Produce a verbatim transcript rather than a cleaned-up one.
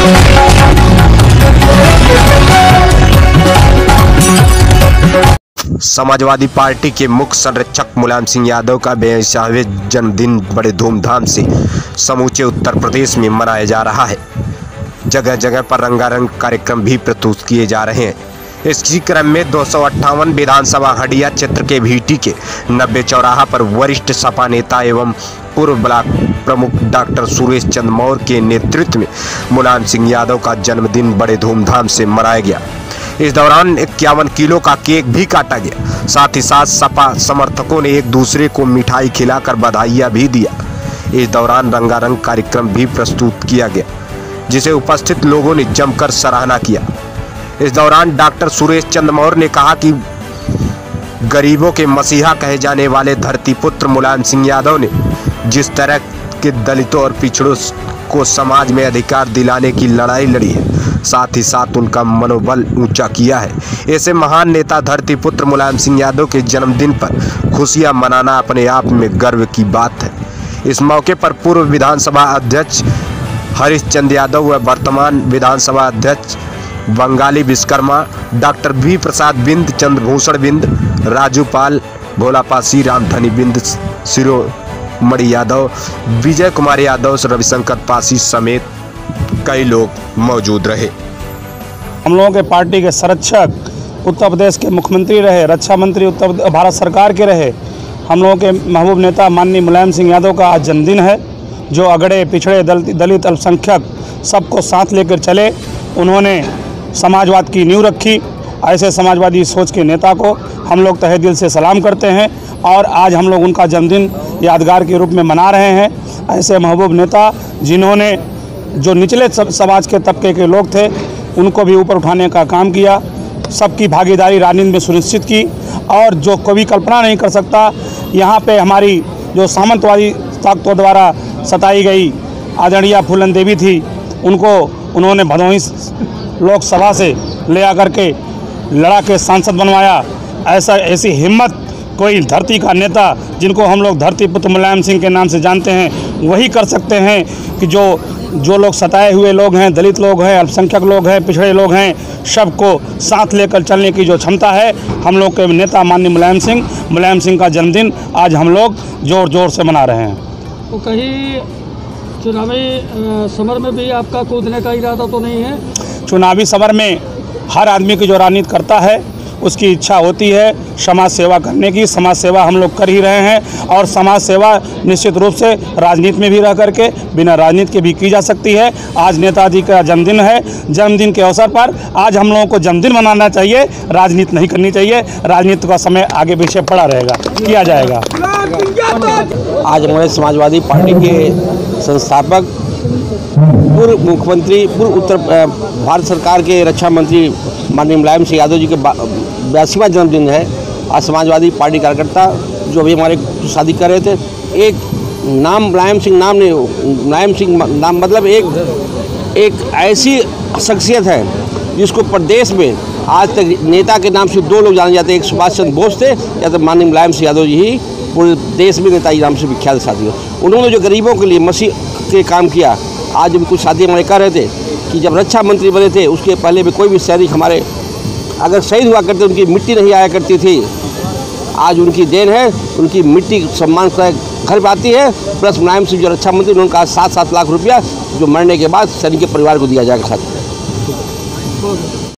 Samajwadi party के मुख्य संरक्षक मुलायम सिंह यादव का बयालीसवां जन्मदिन बड़े धूमधाम से समूचे उत्तर प्रदेश में मनाया जा रहा है। जगह जगह पर रंगारंग कार्यक्रम भी प्रस्तुत किए जा रहे हैं। इसी क्रम में दो सौ अट्ठावन विधानसभा हंडिया क्षेत्र के भीटी के नब्बे चौराहा पर वरिष्ठ सपा नेता एवं पूर्व ब्लॉक प्रमुख डॉक्टर सुरेश चंद्र मौर्य के नेतृत्व में मुलायम सिंह यादव का जन्मदिन बड़े धूमधाम से मनाया गया। इस दौरान इक्यावन किलो का केक भी काटा गया। साथ ही साथ सपा समर्थकों ने एक दूसरे को मिठाई खिलाकर बधाइयां भी दिया। इस दौरान रंगारंग कार्यक्रम भी प्रस्तुत किया गया, जिसे उपस्थित लोगों ने जमकर सराहना किया। इस दौरान डॉक्टर सुरेश चंद्र मौर्य ने कहा कि गरीबों के मसीहा कहे जाने वाले धरती पुत्र मुलायम सिंह यादव ने जिस तरह के दलितों और पिछड़ों को समाज में अधिकार दिलाने की लड़ाई लड़ी है, साथ ही साथ उनका मनोबल ऊंचा किया है। ऐसे महान नेता धरती पुत्र मुलायम सिंह यादव के जन्मदिन पर खुशियां मनाना अपने आप में गर्व की बात है। इस मौके पर पूर्व विधानसभा अध्यक्ष हरीश चंद्र यादव व वर्तमान विधानसभा अध्यक्ष बंगाली विश्वकर्मा, डॉक्टर वी प्रसाद बिंद, चंद्रभूषण बिंद, राजू पाल, भोलापासी, रामधनी बिंद, शिरोमणि यादव, विजय कुमार यादव, रविशंकर पासी समेत कई लोग मौजूद रहे। हम लोगों के पार्टी के संरक्षक उत्तर प्रदेश के मुख्यमंत्री रहे, रक्षा मंत्री उत्तर भारत सरकार के रहे, हम लोगों के महबूब नेता माननीय मुलायम सिंह यादव का आज जन्मदिन है। जो अगड़े पिछड़े दलित अल्पसंख्यक सबको साथ लेकर चले, उन्होंने समाजवाद की नींव रखी। ऐसे समाजवादी सोच के नेता को हम लोग तहे दिल से सलाम करते हैं और आज हम लोग उनका जन्मदिन यादगार के रूप में मना रहे हैं। ऐसे महबूब नेता जिन्होंने जो निचले समाज के तबके के लोग थे उनको भी ऊपर उठाने का काम किया, सबकी भागीदारी राजनीति में सुनिश्चित की और जो कभी कल्पना नहीं कर सकता, यहाँ पे हमारी जो सामंतवादी ताकतों द्वारा सताई गई आदरणीय फूलन देवी थी, उनको उन्होंने भदोही लोकसभा से ले आकर के लड़ा के सांसद बनवाया। ऐसा ऐसी हिम्मत कोई धरती का नेता जिनको हम लोग धरती पुत्र मुलायम सिंह के नाम से जानते हैं वही कर सकते हैं कि जो जो लोग सताए हुए लोग हैं, दलित लोग हैं, अल्पसंख्यक लोग हैं, पिछड़े लोग हैं, सबको साथ लेकर चलने की जो क्षमता है हम लोग के नेता माननीय मुलायम सिंह मुलायम सिंह का जन्मदिन आज हम लोग जोर जोर से मना रहे हैं। तो कहीं चुनावी समर में भी आपका कूदने का इरादा तो नहीं है? चुनावी समर में हर आदमी की जो राजनीति करता है उसकी इच्छा होती है समाज सेवा करने की। समाज सेवा हम लोग कर ही रहे हैं और समाज सेवा निश्चित रूप से राजनीति में भी रह करके बिना राजनीति के भी की जा सकती है। आज नेताजी का जन्मदिन है, जन्मदिन के अवसर पर आज हम लोगों को जन्मदिन मनाना चाहिए, राजनीति नहीं करनी चाहिए। राजनीति का समय आगे पीछे पड़ा रहेगा, किया जाएगा। आज हमारे समाजवादी पार्टी के संस्थापक पूर्व मुख्यमंत्री पूर्व उत्तर भारत सरकार के रक्षा मंत्री माननीय मुलायम सिंह यादव जी के बयासीवां जन्मदिन है। आज समाजवादी पार्टी कार्यकर्ता जो अभी हमारे शादी कर रहे थे, एक नाम मुलायम सिंह नाम नहीं, मुलायम सिंह नाम मतलब एक एक ऐसी शख्सियत है जिसको प्रदेश में आज तक नेता के नाम से दो लोग जाने जाते हैं, एक सुभाष चंद्र बोस थे या तो माननीय मुलायम सिंह यादव जी ही पूरे देश में नेताजी नाम से विख्यात साथी हो। उन्होंने जो गरीबों के लिए मसीह के काम किया, आज जब कुछ शादी हमारे कर रहे थे कि जब रक्षा मंत्री बने थे उसके पहले भी कोई भी सैनिक हमारे अगर शहीद हुआ करते उनकी मिट्टी नहीं आया करती थी। आज उनकी देन है, उनकी मिट्टी सम्मान से घर पर आती है। प्लस मुलायम सिंह जो रक्षा मंत्री उनका सात सात लाख रुपया जो मरने के बाद सैनिक के परिवार को दिया जाएगा। साथ